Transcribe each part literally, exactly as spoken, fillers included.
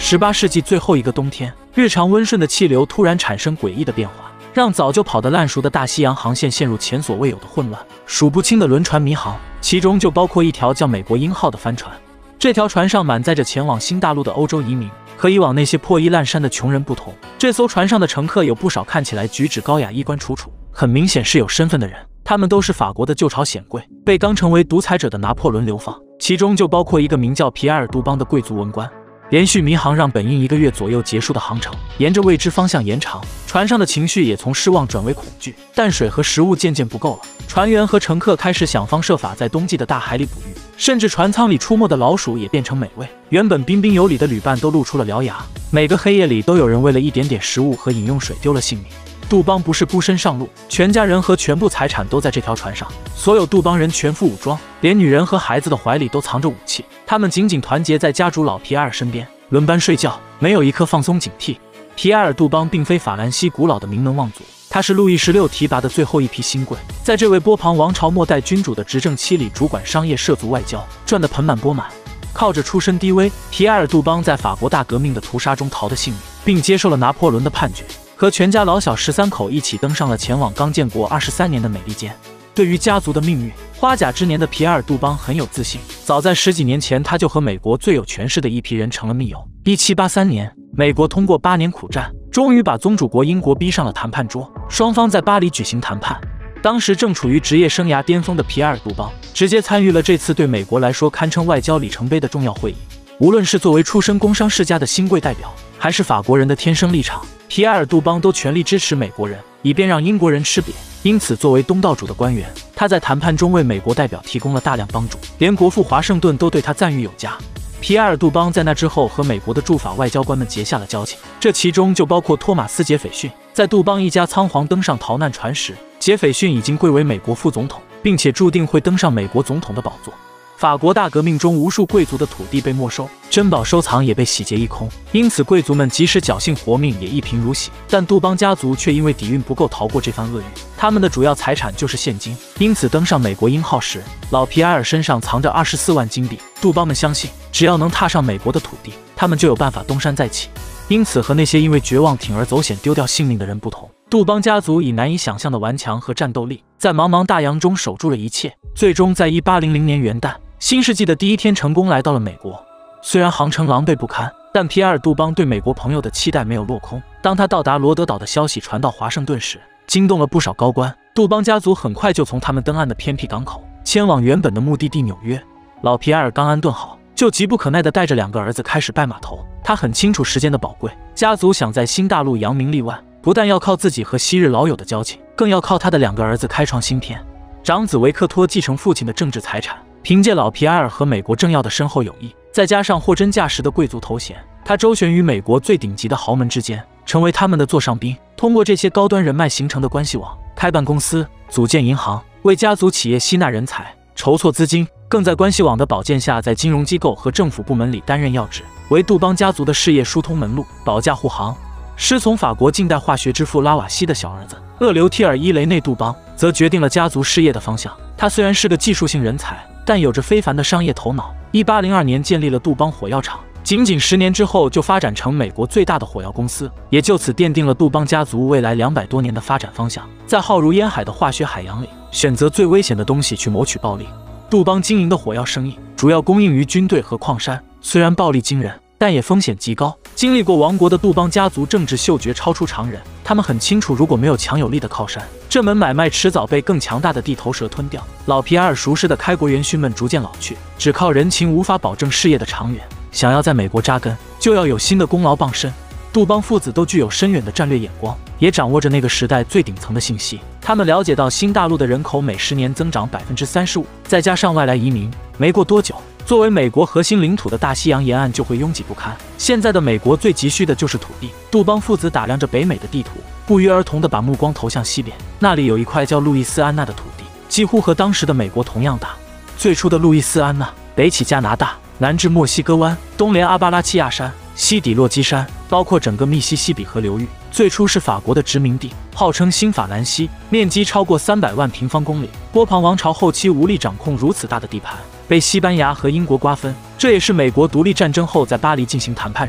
十八世纪最后一个冬天，日常温顺的气流突然产生诡异的变化，让早就跑得烂熟的大西洋航线陷入前所未有的混乱，数不清的轮船迷航，其中就包括一条叫美国鹰号的帆船。这条船上满载着前往新大陆的欧洲移民。和以往那些破衣烂衫的穷人不同，这艘船上的乘客有不少看起来举止高雅、衣冠楚楚，很明显是有身份的人。他们都是法国的旧朝显贵，被刚成为独裁者的拿破仑流放，其中就包括一个名叫皮埃尔·杜邦的贵族文官。连续迷航让本应一个月左右结束的航程，沿着未知方向延长，船上的情绪也从失望转为恐惧。淡水和食物渐渐不够了，船员和乘客开始想方设法在冬季的大海里捕鱼，甚至船舱里出没的老鼠也变成美味。原本彬彬有礼的旅伴都露出了獠牙，每个黑夜里都有人为了一点点食物和饮用水丢了性命。杜邦不是孤身上路，全家人和全部财产都在这条船上。所有杜邦人全副武装，连女人和孩子的怀里都藏着武器。他们紧紧团结在家主老皮埃尔身边，轮班睡觉，没有一刻放松警惕。皮埃尔·杜邦并非法兰西古老的名门望族，他是路易十六提拔的最后一批新贵，在这位波旁王朝末代君主的执政期里，主管商业、涉足外交，赚得盆满钵满。靠着出身低微，皮埃尔·杜邦在法国大革命的屠杀中逃得性命，并接受了拿破仑的判决。和全家老小十三口一起登上了前往刚建国二十三年的美利坚。对于家族的命运，花甲之年的皮埃尔·杜邦很有自信。早在十几年前，他就和美国最有权势的一批人成了密友。一七八三年，美国通过八年苦战，终于把宗主国英国逼上了谈判桌，双方在巴黎举行谈判。当时正处于职业生涯巅峰的皮埃尔·杜邦，直接参与了这次对美国来说堪称外交里程碑的重要会议。无论是作为出身工商世家的新贵代表，还是法国人的天生立场，皮埃尔·杜邦都全力支持美国人，以便让英国人吃瘪。因此，作为东道主的官员，他在谈判中为美国代表提供了大量帮助，连国父华盛顿都对他赞誉有加。皮埃尔·杜邦在那之后和美国的驻法外交官们结下了交情，这其中就包括托马斯·杰斐逊。在杜邦一家仓皇登上逃难船时，杰斐逊已经贵为美国副总统，并且注定会登上美国总统的宝座。法国大革命中，无数贵族的土地被没收，珍宝收藏也被洗劫一空，因此贵族们即使侥幸活命，也一贫如洗。但杜邦家族却因为底蕴不够逃过这番厄运，他们的主要财产就是现金，因此登上美国鹰号时，老皮埃尔身上藏着二十四万金币。杜邦们相信，只要能踏上美国的土地，他们就有办法东山再起。因此，和那些因为绝望铤而走险丢掉性命的人不同，杜邦家族以难以想象的顽强和战斗力，在茫茫大洋中守住了一切，最终在一八零零年元旦，新世纪的第一天成功来到了美国。虽然航程狼狈不堪，但皮埃尔·杜邦对美国朋友的期待没有落空。当他到达罗德岛的消息传到华盛顿时，惊动了不少高官。杜邦家族很快就从他们登岸的偏僻港口迁往原本的目的地纽约。老皮埃尔刚安顿好，就急不可耐地带着两个儿子开始拜码头。他很清楚时间的宝贵，家族想在新大陆扬名立万，不但要靠自己和昔日老友的交情，更要靠他的两个儿子开创新篇。长子维克托继承父亲的政治财产，凭借老皮埃尔和美国政要的深厚友谊，再加上货真价实的贵族头衔，他周旋于美国最顶级的豪门之间，成为他们的座上宾。通过这些高端人脉形成的关系网，开办公司，组建银行，为家族企业吸纳人才，筹措资金，更在关系网的保荐下，在金融机构和政府部门里担任要职，为杜邦家族的事业疏通门路，保驾护航。师从法国近代化学之父拉瓦锡的小儿子厄留提尔·伊雷内·杜邦，则决定了家族事业的方向。他虽然是个技术性人才，但有着非凡的商业头脑。一八零二年建立了杜邦火药厂，仅仅十年之后就发展成美国最大的火药公司，也就此奠定了杜邦家族未来两百多年的发展方向。在浩如烟海的化学海洋里，选择最危险的东西去谋取暴利。杜邦经营的火药生意主要供应于军队和矿山，虽然暴利惊人，但也风险极高。经历过亡国的杜邦家族政治嗅觉超出常人，他们很清楚，如果没有强有力的靠山，这门买卖迟早被更强大的地头蛇吞掉。老皮埃尔熟识的开国元勋们逐渐老去，只靠人情无法保证事业的长远。想要在美国扎根，就要有新的功劳傍身。杜邦父子都具有深远的战略眼光，也掌握着那个时代最顶层的信息。他们了解到新大陆的人口每十年增长百分之三十五，再加上外来移民，没过多久，作为美国核心领土的大西洋沿岸就会拥挤不堪。现在的美国最急需的就是土地。杜邦父子打量着北美的地图，不约而同地把目光投向西边，那里有一块叫路易斯安那的土地，几乎和当时的美国同样大。最初的路易斯安那，北起加拿大，南至墨西哥湾，东连阿巴拉契亚山，西抵落基山，包括整个密西西比河流域。最初是法国的殖民地，号称新法兰西，面积超过三百万平方公里。波旁王朝后期无力掌控如此大的地盘，被西班牙和英国瓜分。这也是美国独立战争后在巴黎进行谈判时，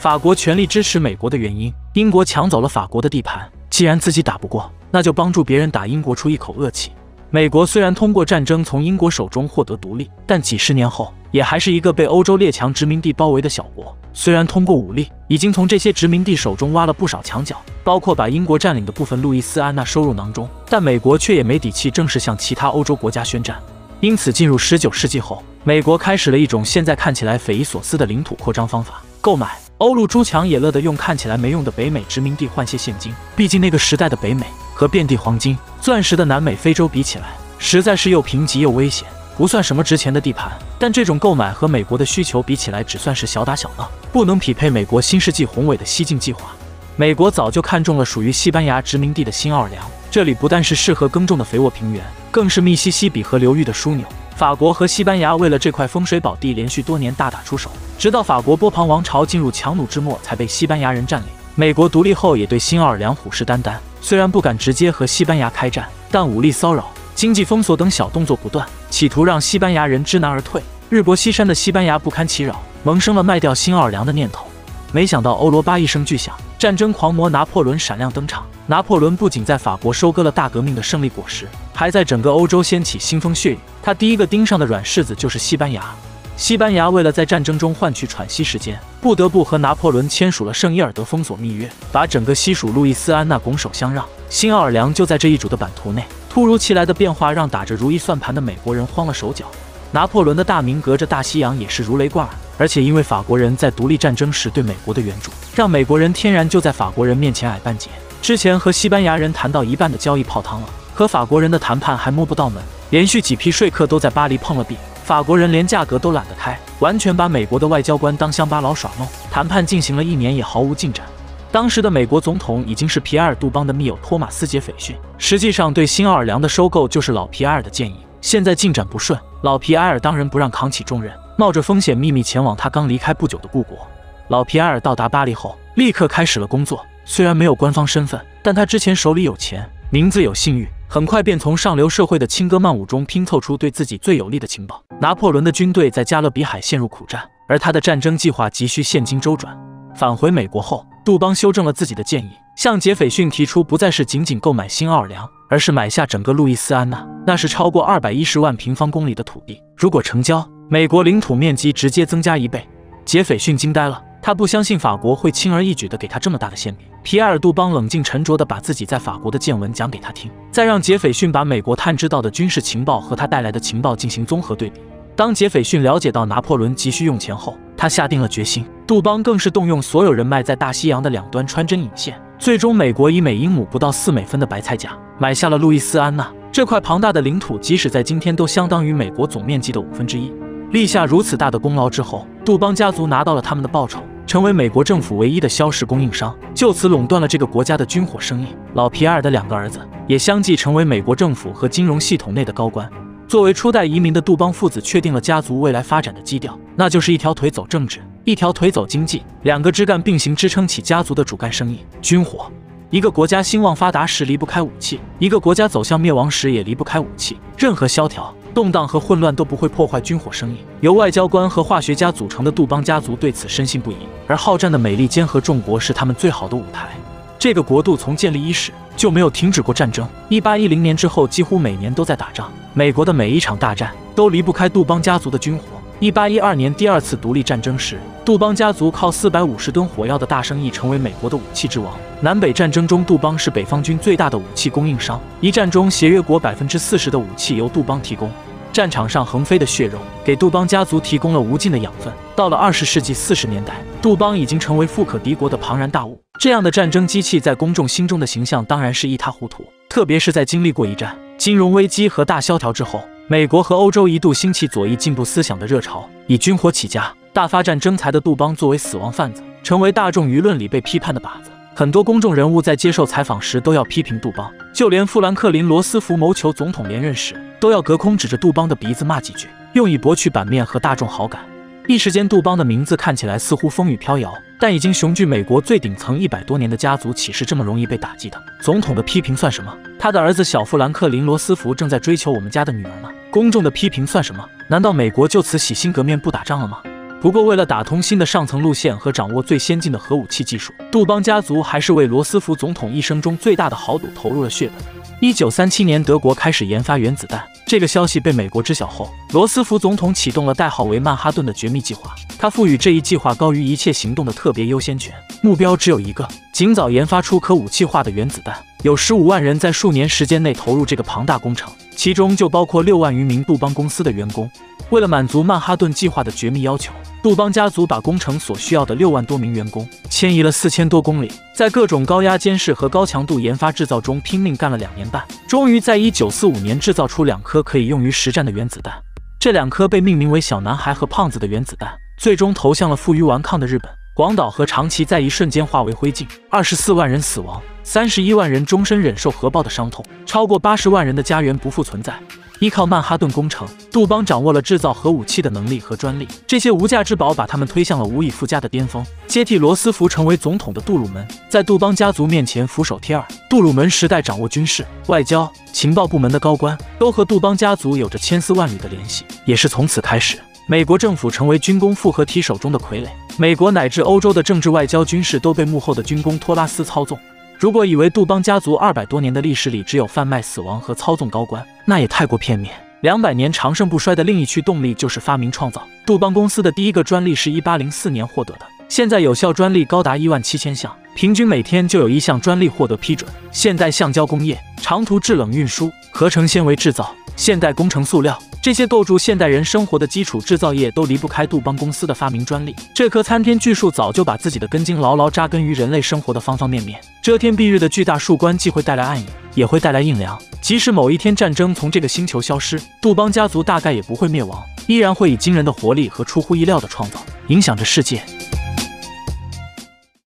法国全力支持美国的原因。英国抢走了法国的地盘，既然自己打不过，那就帮助别人打英国出一口恶气。美国虽然通过战争从英国手中获得独立，但几十年后也还是一个被欧洲列强殖民地包围的小国。虽然通过武力已经从这些殖民地手中挖了不少墙角，包括把英国占领的部分路易斯安那收入囊中，但美国却也没底气正式向其他欧洲国家宣战。因此，进入十九世纪后，美国开始了一种现在看起来匪夷所思的领土扩张方法——购买。欧陆诸强也乐得用看起来没用的北美殖民地换些现金，毕竟那个时代的北美和遍地黄金、钻石的南美、非洲比起来，实在是又贫瘠又危险，不算什么值钱的地盘。但这种购买和美国的需求比起来，只算是小打小闹，不能匹配美国新世纪宏伟的西进计划。美国早就看中了属于西班牙殖民地的新奥尔良，这里不但是适合耕种的肥沃平原，更是密西西比河流域的枢纽。法国和西班牙为了这块风水宝地，连续多年大打出手，直到法国波旁王朝进入强弩之末，才被西班牙人占领。美国独立后也对新奥尔良虎视眈眈，虽然不敢直接和西班牙开战，但武力骚扰、经济封锁等小动作不断，企图让西班牙人知难而退。日薄西山的西班牙不堪其扰，萌生了卖掉新奥尔良的念头。没想到欧罗巴一声巨响，战争狂魔拿破仑闪亮登场。拿破仑不仅在法国收割了大革命的胜利果实，还在整个欧洲掀起腥风血雨。他第一个盯上的软柿子就是西班牙。西班牙为了在战争中换取喘息时间，不得不和拿破仑签署了圣伊尔德封锁密约，把整个西属路易斯安那拱手相让。新奥尔良就在这一主的版图内。突如其来的变化让打着如意算盘的美国人慌了手脚。拿破仑的大名隔着大西洋也是如雷贯耳，而且因为法国人在独立战争时对美国的援助，让美国人天然就在法国人面前矮半截。之前和西班牙人谈到一半的交易泡汤了，和法国人的谈判还摸不到门，连续几批说客都在巴黎碰了壁，法国人连价格都懒得开，完全把美国的外交官当乡巴佬耍弄。谈判进行了一年也毫无进展。当时的美国总统已经是皮埃尔·杜邦的密友托马斯·杰斐逊，实际上对新奥尔良的收购就是老皮埃尔的建议。现在进展不顺，老皮埃尔当然不让扛起重任，冒着风险秘密前往他刚离开不久的故国。老皮埃尔到达巴黎后，立刻开始了工作。虽然没有官方身份，但他之前手里有钱，名字有信誉，很快便从上流社会的轻歌曼舞中拼凑出对自己最有利的情报。拿破仑的军队在加勒比海陷入苦战，而他的战争计划急需现金周转。返回美国后，杜邦修正了自己的建议，向杰斐逊提出不再是仅仅购买新奥尔良，而是买下整个路易斯安那，那是超过二百一十万平方公里的土地。如果成交，美国领土面积直接增加一倍。杰斐逊惊呆了，他不相信法国会轻而易举地给他这么大的馅饼。皮埃尔·杜邦冷静沉着地把自己在法国的见闻讲给他听，再让杰斐逊把美国探知到的军事情报和他带来的情报进行综合对比。当杰斐逊了解到拿破仑急需用钱后，他下定了决心。杜邦更是动用所有人脉，在大西洋的两端穿针引线，最终美国以每英亩不到四美分的白菜价买下了路易斯安那这块庞大的领土，即使在今天都相当于美国总面积的五分之一。立下如此大的功劳之后，杜邦家族拿到了他们的报酬，成为美国政府唯一的硝石供应商，就此垄断了这个国家的军火生意。老皮埃尔的两个儿子也相继成为美国政府和金融系统内的高官。作为初代移民的杜邦父子确定了家族未来发展的基调，那就是一条腿走政治，一条腿走经济，两个枝干并行支撑起家族的主干生意——军火。一个国家兴旺发达时离不开武器，一个国家走向灭亡时也离不开武器。任何萧条、动荡和混乱都不会破坏军火生意。由外交官和化学家组成的杜邦家族对此深信不疑，而好战的美利坚合众国是他们最好的舞台。这个国度从建立伊始就没有停止过战争。一八一零年之后，几乎每年都在打仗。美国的每一场大战都离不开杜邦家族的军火。一八一二年第二次独立战争时，杜邦家族靠四百五十吨火药的大生意成为美国的武器之王。南北战争中，杜邦是北方军最大的武器供应商。一战中，协约国百分之四十的武器由杜邦提供。战场上横飞的血肉给杜邦家族提供了无尽的养分。到了二十世纪四十年代，杜邦已经成为富可敌国的庞然大物。这样的战争机器在公众心中的形象当然是一塌糊涂，特别是在经历过一战金融危机和大萧条之后，美国和欧洲一度兴起左翼进步思想的热潮。以军火起家、大发战争财的杜邦作为死亡贩子，成为大众舆论里被批判的靶子。很多公众人物在接受采访时都要批评杜邦，就连富兰克林·罗斯福谋求总统连任时，都要隔空指着杜邦的鼻子骂几句，用以博取版面和大众好感。一时间，杜邦的名字看起来似乎风雨飘摇，但已经雄踞美国最顶层一百多年的家族，岂是这么容易被打击的？总统的批评算什么？他的儿子小富兰克林·罗斯福正在追求我们家的女儿呢。公众的批评算什么？难道美国就此洗心革面不打仗了吗？ 不过，为了打通新的上层路线和掌握最先进的核武器技术，杜邦家族还是为罗斯福总统一生中最大的豪赌投入了血本。一九三七年，德国开始研发原子弹。这个消息被美国知晓后，罗斯福总统启动了代号为曼哈顿的绝密计划。他赋予这一计划高于一切行动的特别优先权，目标只有一个：尽早研发出可武器化的原子弹。有十五万人在数年时间内投入这个庞大工程，其中就包括六万余名杜邦公司的员工。为了满足曼哈顿计划的绝密要求，杜邦家族把工程所需要的六万多名员工迁移了四千多公里，在各种高压监视和高强度研发制造中拼命干了两年半，终于在一九四五年制造出两颗可以用于实战的原子弹。这两颗被命名为小男孩和胖子的原子弹，最终投向了负隅顽抗的日本。广岛和长崎在一瞬间化为灰烬，二十四万人死亡，三十一万人终身忍受核爆的伤痛，超过八十万人的家园不复存在。依靠曼哈顿工程，杜邦掌握了制造核武器的能力和专利，这些无价之宝把他们推向了无以复加的巅峰。接替罗斯福成为总统的杜鲁门，在杜邦家族面前俯首帖耳。杜鲁门时代掌握军事、外交、情报部门的高官，都和杜邦家族有着千丝万缕的联系。也是从此开始，美国政府成为军工复合体手中的傀儡，美国乃至欧洲的政治、外交、军事都被幕后的军工托拉斯操纵。如果以为杜邦家族二百多年的历史里只有贩卖、死亡和操纵高官，那也太过片面。两百年长盛不衰的另一驱动力就是发明创造。杜邦公司的第一个专利是一八零四年获得的，现在有效专利高达一万七千项，平均每天就有一项专利获得批准。现代橡胶工业、长途制冷运输、合成纤维制造、现代工程塑料，这些构筑现代人生活的基础制造业都离不开杜邦公司的发明专利。这棵参天巨树早就把自己的根茎牢牢扎根于人类生活的方方面面。遮天蔽日的巨大树冠既会带来暗影，也会带来阴凉。即使某一天战争从这个星球消失，杜邦家族大概也不会灭亡，依然会以惊人的活力和出乎意料的创造影响着世界。